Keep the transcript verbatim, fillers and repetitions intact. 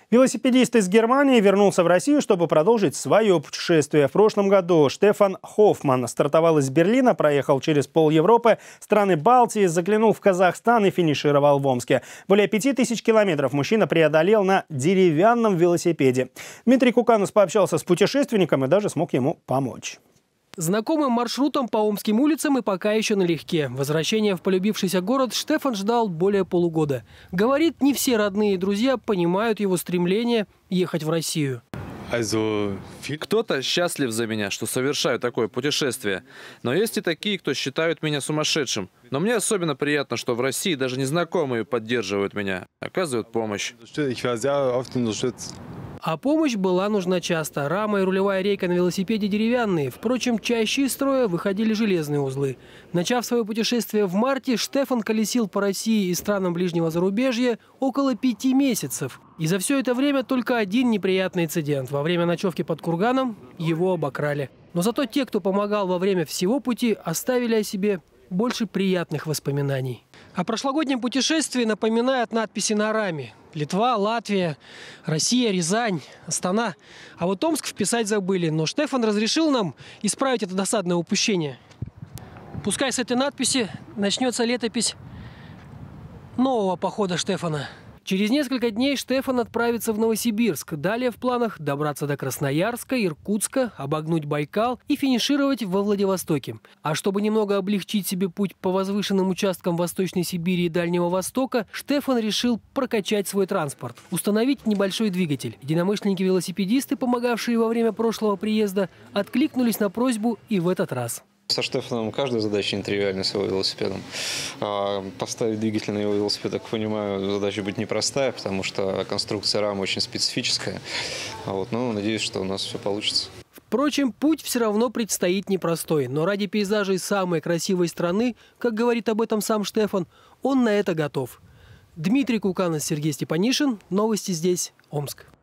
Велосипедист из Германии вернулся в Россию, чтобы продолжить свое путешествие. В прошлом году Штефан Хоффман стартовал из Берлина, проехал через пол Европы, страны Балтии, заглянул в Казахстан и финишировал в Омске. Более пяти тысяч километров мужчина преодолел на деревянном велосипеде. Дмитрий Куканус пообщался с путешественником и даже смог ему помочь. Знакомым маршрутом по омским улицам и пока еще налегке. Возвращение в полюбившийся город Штефан ждал более полугода. Говорит, не все родные и друзья понимают его стремление ехать в Россию. Кто-то счастлив за меня, что совершаю такое путешествие. Но есть и такие, кто считают меня сумасшедшим. Но мне особенно приятно, что в России даже незнакомые поддерживают меня, оказывают помощь. А помощь была нужна часто. Рама и рулевая рейка на велосипеде деревянные. Впрочем, чаще из строя выходили железные узлы. Начав свое путешествие в марте, Штефан колесил по России и странам ближнего зарубежья около пяти месяцев. И за все это время только один неприятный инцидент. Во время ночевки под курганом его обокрали. Но зато те, кто помогал во время всего пути, оставили о себе больше приятных воспоминаний. О прошлогоднем путешествии напоминают надписи на раме. Литва, Латвия, Россия, Рязань, Астана. А вот Омск вписать забыли. Но Штефан разрешил нам исправить это досадное упущение. Пускай с этой надписи начнется летопись нового похода Штефана. Через несколько дней Штефан отправится в Новосибирск. Далее в планах добраться до Красноярска, Иркутска, обогнуть Байкал и финишировать во Владивостоке. А чтобы немного облегчить себе путь по возвышенным участкам Восточной Сибири и Дальнего Востока, Штефан решил прокачать свой транспорт, установить небольшой двигатель. Единомышленники-велосипедисты, помогавшие во время прошлого приезда, откликнулись на просьбу и в этот раз. Со Штефаном каждая задача нетривиальна с его велосипедом. Поставить двигатель на его велосипед, так понимаю, задача будет непростая, потому что конструкция рамы очень специфическая. Вот, но надеюсь, что у нас все получится. Впрочем, путь все равно предстоит непростой. Но ради пейзажей самой красивой страны, как говорит об этом сам Штефан, он на это готов. Дмитрий Куканус, Сергей Степанишин. Новости здесь, Омск.